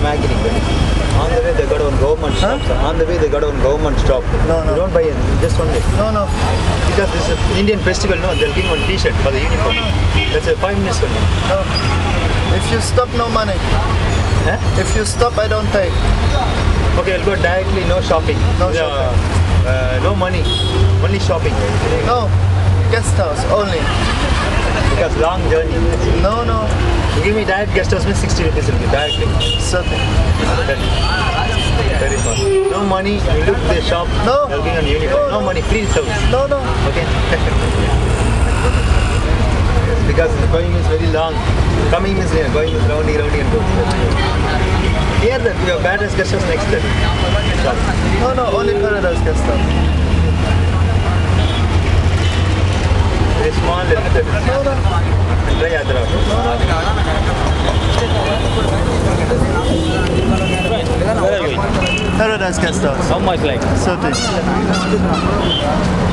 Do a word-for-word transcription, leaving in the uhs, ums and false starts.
imagining that. On the way they got one government stop. Huh? On the way they got one government stop. No, no. You don't buy anything, just one day. No, no. Because this is an Indian festival, no, they'll give one t-shirt for the uniform. That's a five minutes only. No. If you stop, no money. Huh? If you stop, I don't pay. Okay, I'll go directly, no shopping. No Uh, shopping. Uh, no money, only shopping. No. Guest house only. Because long journey. No, no. You give me direct guest house, means sixty rupees will be directly. Certain. Very fun. No money, you look the shop, No. they'll give you a uniform. No, No no. money, free service. No, no. Okay. Because going is very long. Coming is near, going is roundy, roundy and going. Here that we have bad guest house next day. Shop. No, no. Only Paradise guest house. Very small little bit. No, no. Try other out. Paradise guest house. How much like? Certain.